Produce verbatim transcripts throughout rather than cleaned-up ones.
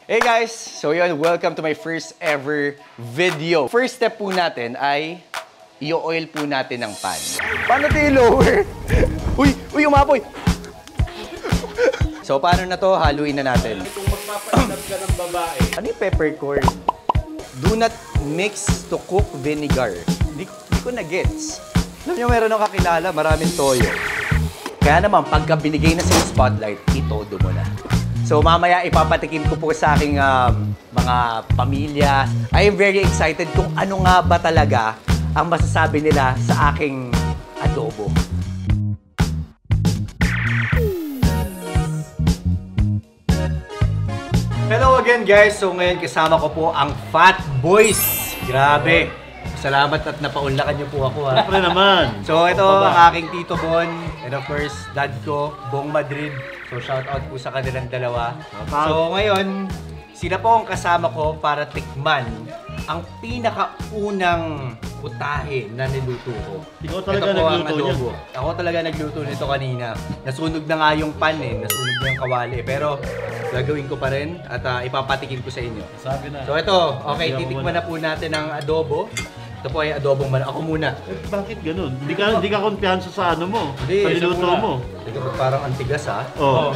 Hey guys! So yun, welcome to my first ever video. First step po natin ay i-oil po natin ng pan. Paano tayo lower? Uy! Uy! Umapoy! So paano na to? Haluin na natin. Kung magpapainap ka ng babae. Ano yung peppercorn? Do not mix to cook vinegar. Di, di ko na-gets. Alam nyo, meron akong kakilala, maraming toyo. Kaya naman, pagka binigay na sa'yo spotlight, itodo mo na. So mamaya ipapatikim ko po sa aking um, mga pamilya. I am very excited kung ano nga ba talaga ang masasabi nila sa aking adobo. Hello again guys! So ngayon kasama ko po ang Fat Boys. Grabe! Salamat at napaunlakan niyo po ako ha. Siyempre naman. So ito ang aking Tito Bon and of course dad ko, Bong Madrid. So shout out po sa kanilang dalawa. So ngayon, sila po ang kasama ko para tikman ang pinakaunang putahe na niluto ko. Ikaw talaga ito po ang nagluto adobo. Ako talaga nagluto nito kanina. Nasunog na nga yung pan eh, nasunog na yung kawali. Pero gagawin ko pa rin at uh, ipapatikim ko sa inyo. Sabi na. So ito, okay, titikman na po natin ang adobo. Ito po ay adobong manok. Ako muna. Eh, bakit ganun? Hindi ka, hindi ka kumpiyansa sa ano mo? Hindi, sa niluto isa mo? Ito parang antigas ha. Oo. Oh.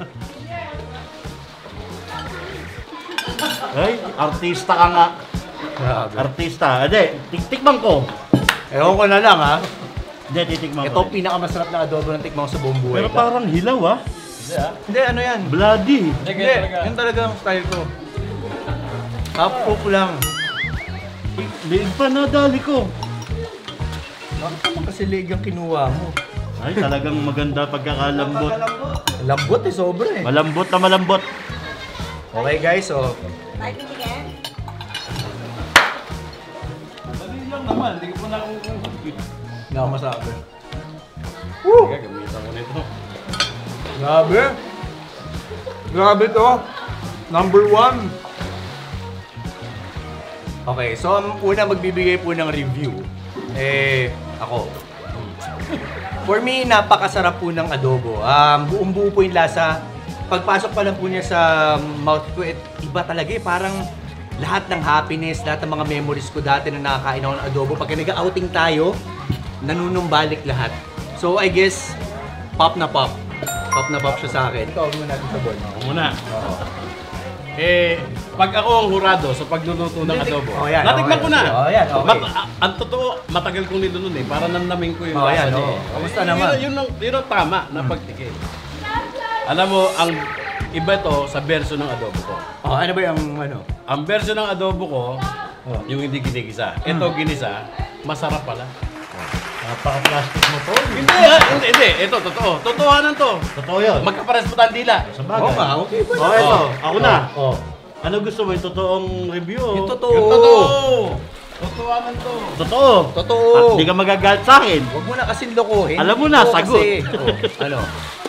Ay, artista ka nga. Grabe. Artista. Hindi, tiktikman ko. Ewan ko na lang ha. Hindi, titikman Ito ko. ang pinakamasarap na adobo ng tikman ko sa buong buhay. Pero parang hilaw ah. Hindi ah. Hindi, ano yan? Bloody. Hindi, yun talaga ang style ko. Half cook lang. Liig pa na dali ko. Bakit naman kasi liig ang kinuha mo? Ay, talagang maganda pagkakalambot. Lambot eh, sobra eh. Malambot na malambot. Okay guys, so... Like it again? Dali lang naman, hindi ko pa na kung... Hindi ako masabi. Woo! Sige, gamitan ko nito. Grabe! Grabe to! Number one! Okay, so ang una magbibigay po ng review, eh, ako. For me, napakasarap po ng adobo. Um, buong-buo po yung lasa. Pagpasok pa lang po niya sa mouth ko, eh, iba talaga eh. Parang lahat ng happiness, lahat ng mga memories ko dati na nakakain ako ng adobo. Pag nag-outing tayo, nanunumbalik lahat. So, I guess, pop na pop. Pop na pop siya sa akin. Ito, huwag mo natin sa bol. Ako muna. Eh, pag ako ang hurado sa pagluluto ng adobo, Oh, yan, natikman okay. ko na. Oh, yan, okay. Mat- a- ang totoo, matagal kong niluto eh, para namnamin ko yung Oh, lasa yan, niya. oh. eh. Kamusta Yun- naman? Yun, yun, ang- yun ang tama na pagtikim. Alam mo, ang iba to sa version ng adobo ko. Oh, ano ba yung ano? Ang version ng adobo ko, yung hindi ginigisa. Ito ginisa, masarap pala. Napaka-plastic mo to. Hindi, ah, hindi, hindi. Ito, totoo. Totohanan to. Totoo yun. Magkapares po tayong dila. Sa Oo bagay. nga, okay pa. Oh, ito. Ako na. Oh. Ano gusto mo? Yung totoong review? Yung totoo. Yung totoo. Totohanan to. Totoo. Totoo. At hindi ka magagalit sa akin. Huwag mo na kasing lokohin. Alam mo na, Oo, sagot. kasi- oh, ano?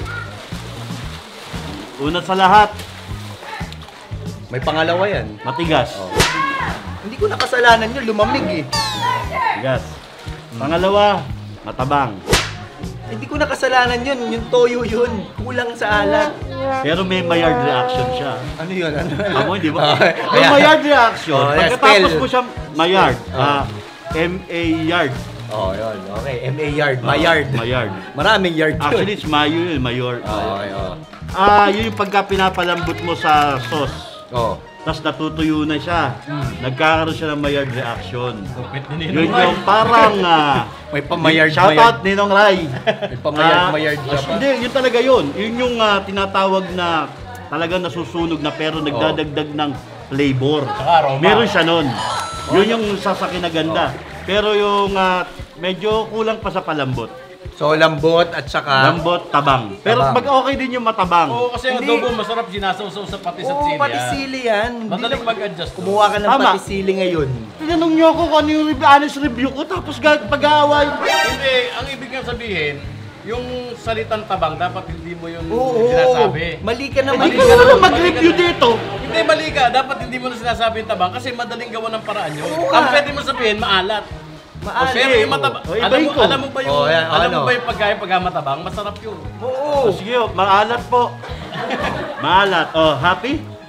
Una sa lahat, May pangalawa yan. matigas. Oh. Hindi ko nakasalanan yun, lumamig eh. Matigas. Pangalawa, matabang. Hindi ko nakasalanan yun, yung toyo yun. Kulang sa alat. Pero may Maillard reaction siya. Ano yun? Ano? Amo, di ba? Okay. Yung Ayan. Maillard reaction, Oh, yeah, pagkatapos spell. mo siya Maillard, Oh. ah, M A yard. Oh, yun. Okay, M A yard. Mayard. Maillard. Maraming yard yun. Actually, it's Mayo yun, Mayor. Oh, okay, oh. Ah, yun yung pagka pinapalambot mo sa sauce. Oh. Tapos natutuyo na siya. Hmm. Nagkakaroon siya ng Maillard reaction. Kupit ni Yun yung parang... ah, May pamayard, Shout mayard. out Ninong Rai. May pamayard, Ah, mayard ka pa. Hindi, yun talaga yun. Yun yung ah, tinatawag na talagang nasusunog na pero nagdadagdag ng flavor. Saka aroma. Meron siya nun. Yun yung sasaki na ganda. Pero yung ah, medyo kulang pa sa palambot. So, lambot at saka... Lambot, tabang. Pero Tabang. pag okay din yung matabang. Oo, kasi ang Hindi. adobo masarap sinasawsaw sa patis at Oo, sili. pati ah. sili yan. Hindi Madaling na- mag-adjust. to. Kumuha ka ng Tama. pati sili ngayon. Tinanong niyo ako kung ano yung review, honest review ko tapos ga- pag-aaway. Hindi, ang ibig niyang sabihin, yung salitang tabang, dapat hindi mo yung Oo. sinasabi. Mali ka naman. Hindi ka na mag-review dito. Hindi, mali ka. Dapat hindi mo na sinasabi yung tabang kasi madaling gawa ng paraan yun. Oo Ang nga. pwede mo sabihin, maalat. Maalat. Pero yung matabang, O, alam ibahin mo, ko. alam mo ba yung, Oh, yan, alam mo ano? ba yung pagkain pagka matabang? Masarap yun. Oo. O, sige, oh, maalat po. Maalat. Oh, happy?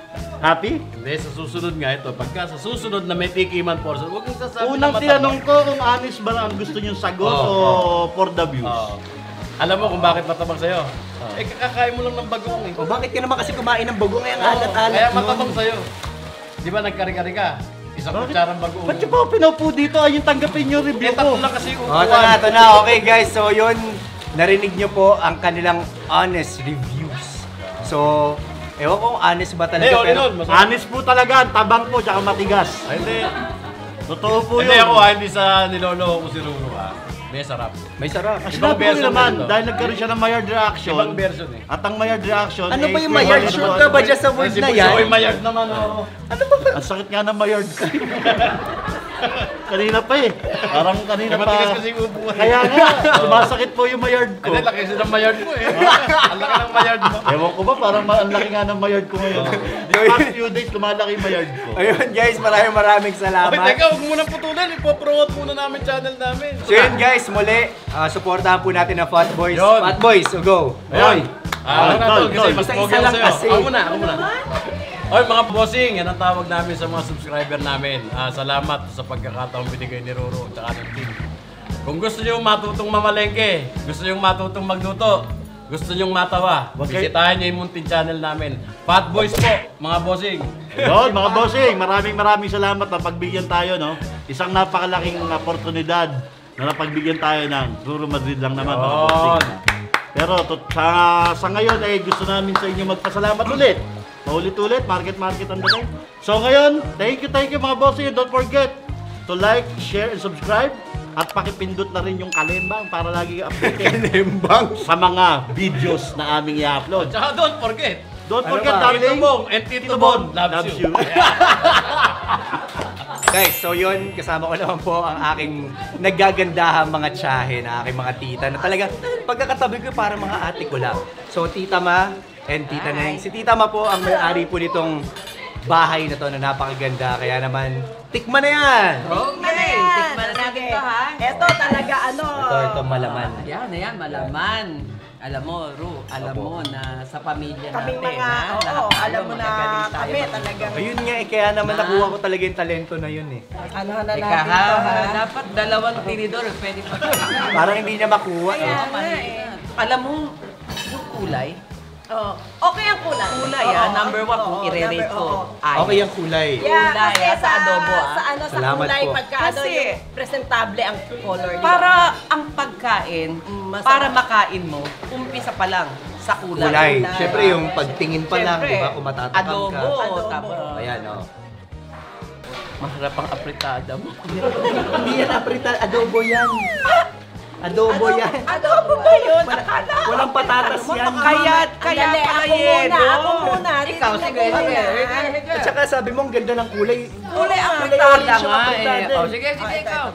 Happy? Hindi, sa susunod nga ito. Pagka sa susunod na may tikiman portion, huwag yung sasabi Unang na matabang. tinanong ko kung honest ba ang gusto niyong sagot Oo, o for the views. Oo. Alam mo kung bakit matabang sa'yo? Eh, kakakain mo lang ng bagong eh. O bakit ka naman kasi kumain ng bagong ngayong Oo, alat-alat Kaya nun? matabang sa'yo. Di ba nagkari-kari ka? Isang Bakit? kutsarang bagoong. Ba't yung pa pinaupo dito? Ayun, tanggapin yung review Eh, tatlo ko. lang kasi yung O, ito na, ito na. Okay guys, so yun, narinig nyo po ang kanilang honest reviews. So, ewan ko kung honest ba talaga, Hindi, all in pero... all, masarap. Honest po talaga, ang tabang po, tsaka matigas. Ay, hindi. Totoo po yun. Hindi ako ha, hindi sa nilolo ko si Ruro ha. May sarap. May sarap. Kasi Ibang naman po version naman, na ito. dahil nagkaroon siya ng Maillard reaction. Ibang version eh. At ang Maillard reaction Ano eh, ba yung equivalent Maillard? to Sure ano ka ba ba- dyan sa word Kasi na Busoy yan? Maillard naman oh. Ano ba ba? Ang sakit nga ng Maillard ko. Kanina pa eh. Parang kanina Eh, pa. matigas kasi yung upuan. Kaya nga, sumasakit po yung Maillard ko. Hindi, laki kasi ng Maillard mo eh. Ang laki ng Maillard mo. Ewan ko ba, parang ma- ang laki nga ng Maillard ko ngayon. These past few days, lumalaki yung Maillard ko. Ayun guys, maraming maraming Ay, salamat. teka, huwag mo nang putulan. Ipo-promote muna namin channel namin. So yun guys, muli, uh, supportahan po natin ang Fat Boys. Yun. Fat Boys, so go. Ayun. Ah, ano na Tol, to? Kasi tol, mas isa-isa pogi ako lang sa'yo. kasi. Ako muna, ako muna. Oy, mga bossing, yan ang tawag namin sa mga subscriber namin. Ah, salamat sa pagkakataong binigay ni Ruro at saka ng team. Kung gusto niyo matutong mamalengke, gusto niyo matutong magluto, gusto niyo matawa, Wag kayo- bisitahin niyo yung munting channel namin. Fat Boys po, mga bossing. Yun, mga bossing, maraming maraming salamat na pagbigyan tayo, no? Isang napakalaking oportunidad na napagbigyan tayo ng Ruro Madrid lang naman, mga Yun. bossing. Pero to, sa, sa ngayon ay gusto namin sa inyo magpasalamat ulit. Paulit-ulit, market-market ang dating. So ngayon, thank you, thank you mga bossing. Don't forget to like, share, and subscribe. At pakipindot na rin yung kalembang para lagi updated Kalembang. sa mga videos na aming i-upload. At saka don't forget, Don't Ano forget, ba? Tito darling, Bong and Tito Bon loves you. Guys, so yun, kasama ko naman po ang aking nagagandahan mga tiyahe na aking mga tita na talaga pagkakatabi ko parang mga ate ko lang. So Tita Ma and Tita Neng. Si Tita Ma po ang may-ari po nitong bahay na to na napakaganda. Kaya naman, tikman na yan! Okay, tikman na natin to ha. Ito talaga ano. Ito, ito malaman. Yan, ayan, malaman. Alam mo, Ru, alam Opo. mo na sa pamilya Kaming natin, mga, ha? oo, Lahat tayo alam mo na magagaling tayo. kami talagang. Ayun nga eh, kaya naman Ma. nakuha ko talaga yung talento na yun eh. Ano na Teka natin ha, to ha. dapat dalawang tinidor, pwede pa. Parang hindi niya makuha. Kaya Eh. nga eh. Alam mo, yung kulay, Oh, okay ang kulay. kulay Oo, ah, number one oo, kung i-rate number- ko. oo. Ay. Okay yung kulay. Yeah, Kulay, kasi ah, sa adobo, ah. Sa ano, sa Salamat kulay, po. pagka ano, Kasi- yung presentable ang color. di ba? Para ang pagkain, Mm, masarap. para makain mo, umpisa pa lang sa kulay. Kulay. Kulay. Siyempre yung pagtingin pa lang, Siyempre, di ba? Kung matatakam ka. adobo, Adobo. tapos Ayan, oh. maharap ang apritada mo. Hindi yan aprita, adobo yan. Adobo yan. Adobo ba yun? Akala ko. Walang patatas yan. Kaya, kaya Dali, pala ako muna, yelo. ako muna. Ikaw, Titignan sige, ko sige. muna. At saka sabi mo, ang ganda ng kulay. Kulay ang Kulay apritada orange yung nga apritada eh. Oh, eh. sige, sige, ikaw.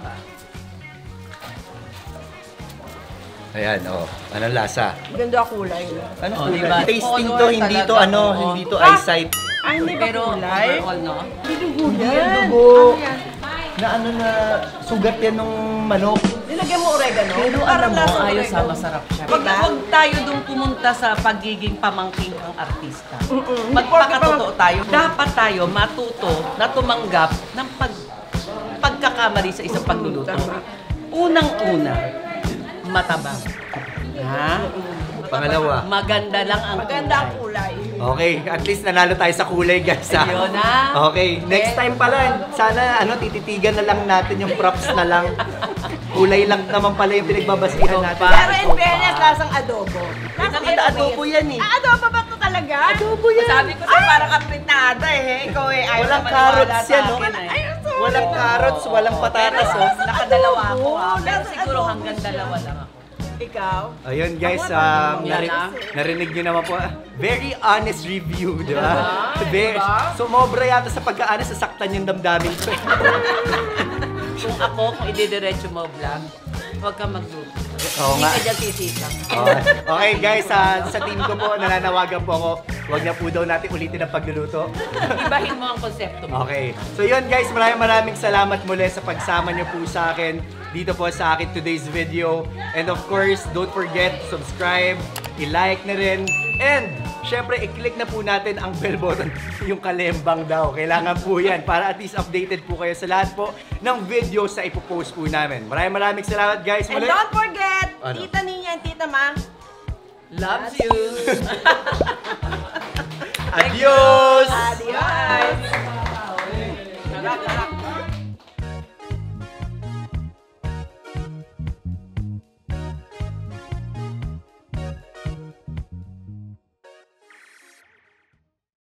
Ayan, oh. Anong lasa? Ganda kulay. Ano Oh, kulay? diba? Tasting Color to, hindi to talaga, ano, oo. hindi to Ah! eyesight. Ay, hindi ba Pero kulay? overall, no? Hindi yan dugo. Na ano na, sugat yan nung manok. Nilagyan mo oregano? Pero alam Parang mo, lasang ayos ha, oregano. masarap siya. Diba? Wag, wag tayo dong pumunta sa pagiging pamangking ang artista. Mm-mm. Magpakatotoo tayo. Dapat tayo matuto na tumanggap ng pag, pagkakamali sa isang pagluluto. Unang-una, matabang. Ha? Pangalawa. Maganda lang ang Maganda ang kulay. kulay. Okay, at least nanalo tayo sa kulay guys ha. Ayun na. Okay, next time pala, sana ano, tititigan na lang natin yung props na lang. Kulay lang naman pala yung pinagbabasihan natin. Pero in fairness, lasang adobo. Lasang Nakita adobo yan eh. Ah, adobo ba ito talaga? Adobo yan. Sabi ko sa'yo, parang apritada eh. Ikaw eh, ayaw Walang na maniwala carrots sa yan, no? akin, eh. Ay, sorry. Walang carrots, walang patatas oh. Nakadalawa ako Adobo, ha. Pero nasa siguro adobo hanggang siya. dalawa lang ako. Ikaw? Ayun guys, Ako, um, yan nari- na. narinig nyo naman po, ah, very honest review, di ba? Diba? Very, Diba? sumobra yata sa pagka-honest, sasaktan yung damdamin ko. Kung ako, kung ididiretso mo vlog, huwag kang magluto. Oo Hindi nga. ka dyan sisitang. Okay, okay guys, ah, sa team ko po, nananawagan po ako, huwag na po daw natin ulitin ang pagluluto. Ibahin mo ang konsepto mo. Okay. So yun guys, maraming maraming salamat muli sa pagsama niyo po sa akin dito po sa akin today's video. And of course, don't forget, subscribe, i-like na rin, And, syempre, i-click na po natin ang bell button. Yung kalembang daw. Kailangan po yan para at least updated po kayo sa lahat po ng videos na ipopost po namin. Maraming maraming salamat guys. And Muli. don't forget, Ano? Tita Nina and Tita Ma, Loves you!